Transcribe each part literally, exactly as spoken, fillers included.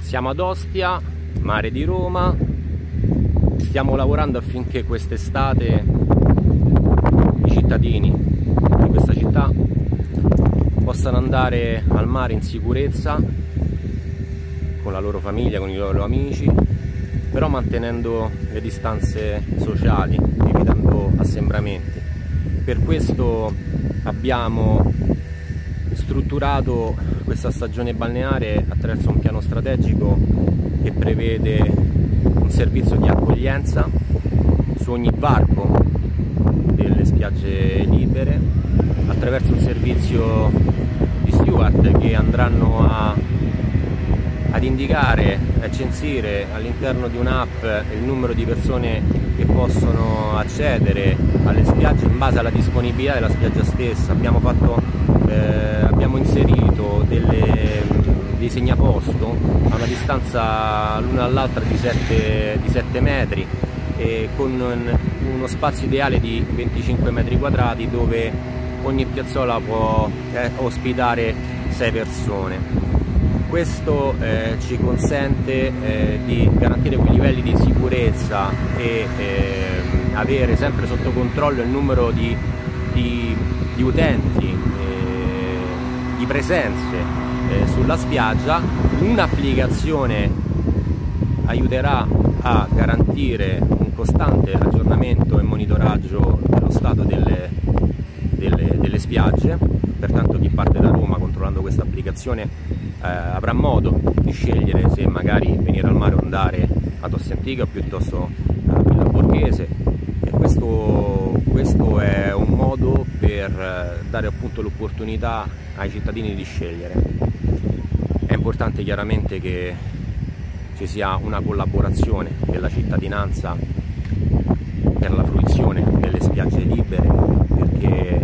Siamo ad Ostia, mare di Roma, stiamo lavorando affinché quest'estate i cittadini di questa città possano andare al mare in sicurezza con la loro famiglia, con i loro amici, però mantenendo le distanze sociali, evitando assembramenti. Per questo abbiamo strutturato questa stagione balneare attraverso un piano strategico che prevede un servizio di accoglienza su ogni varco delle spiagge libere, attraverso un servizio di steward che andranno a, ad indicare e a censire all'interno di un'app il numero di persone che possono accedere alle spiagge in base alla disponibilità della spiaggia stessa. Abbiamo fatto Eh, abbiamo inserito delle, dei segnaposto a una distanza l'una dall'altra di sette metri e con un, uno spazio ideale di venticinque metri quadrati, dove ogni piazzola può eh, ospitare sei persone. Questo eh, ci consente eh, di garantire quei livelli di sicurezza e eh, avere sempre sotto controllo il numero di, di, di utenti, di presenze eh, sulla spiaggia. Un'applicazione aiuterà a garantire un costante aggiornamento e monitoraggio dello stato delle, delle, delle spiagge, pertanto chi parte da Roma controllando questa applicazione eh, avrà modo di scegliere se magari venire al mare o andare ad Ostia Antica piuttosto a Villa Borghese, e questo, questo è un modo per dare appunto l'opportunità ai cittadini di scegliere. È importante chiaramente che ci sia una collaborazione della cittadinanza per la fruizione delle spiagge libere, perché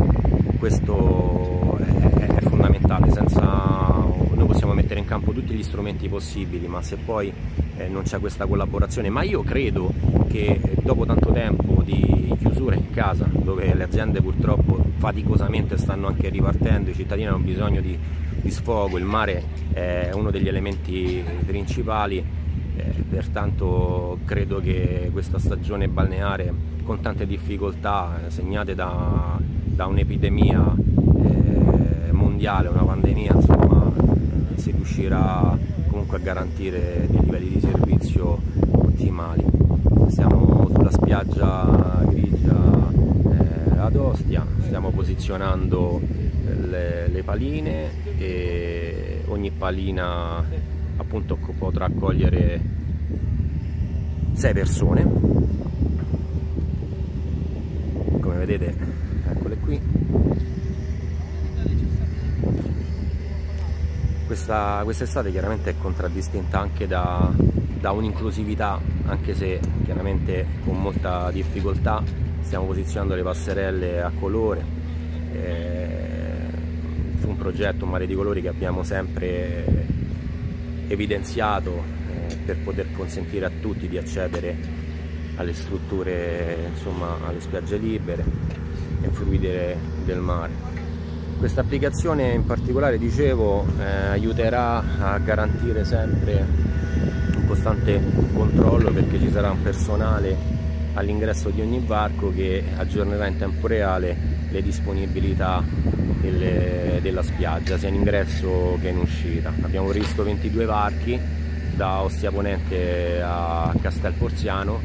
questo è, è fondamentale. Senza, noi possiamo mettere in campo tutti gli strumenti possibili, ma se poi eh, non c'è questa collaborazione, ma io credo che dopo tanto tempo di chiusura in casa, dove le aziende purtroppo faticosamente stanno anche ripartendo, i cittadini hanno bisogno di, di sfogo, il mare è uno degli elementi principali, eh, pertanto credo che questa stagione balneare, con tante difficoltà segnate da, da un'epidemia eh, mondiale, una pandemia, insomma, eh, si riuscirà comunque a garantire dei livelli di servizio ottimali. Siamo sulla spiaggia grigia eh, ad Ostia, stiamo posizionando le, le paline e ogni palina appunto potrà accogliere sei persone. Come vedete, eccole qui. Questa quest'estate chiaramente è contraddistinta anche da, da un'inclusività, anche se chiaramente con molta difficoltà. Stiamo posizionando le passerelle a colore eh, su un progetto, un mare di colori, che abbiamo sempre evidenziato eh, per poter consentire a tutti di accedere alle strutture, insomma alle spiagge libere e fruire del mare. Questa applicazione in particolare, dicevo, eh, aiuterà a garantire sempre un costante controllo, perché ci sarà un personale all'ingresso di ogni varco che aggiornerà in tempo reale le disponibilità delle, della spiaggia, sia in ingresso che in uscita. Abbiamo previsto ventidue varchi da Ostia Ponente a Castel Porziano.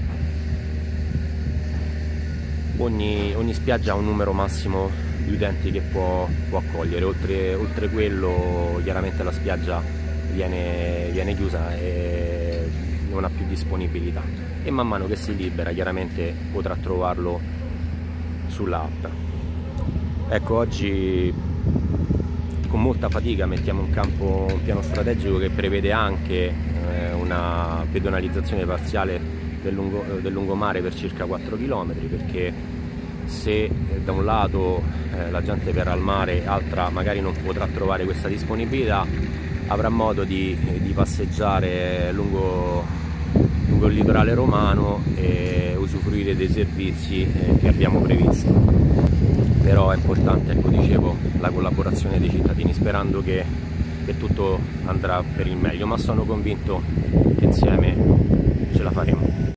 Ogni, ogni spiaggia ha un numero massimo di utenti che può, può accogliere, oltre, oltre quello chiaramente la spiaggia viene, viene chiusa e non ha più disponibilità, e man mano che si libera chiaramente potrà trovarlo sull'app. Ecco, oggi con molta fatica mettiamo in campo un piano strategico che prevede anche eh, una pedonalizzazione parziale del, lungo, del lungomare per circa quattro chilometri, perché se eh, da un lato eh, la gente verrà al mare, altra magari non potrà trovare questa disponibilità, avrà modo di, di passeggiare lungo, lungo il litorale romano e usufruire dei servizi eh, che abbiamo previsto. Però è importante, ecco, dicevo, la collaborazione dei cittadini, sperando che che tutto andrà per il meglio, ma sono convinto che insieme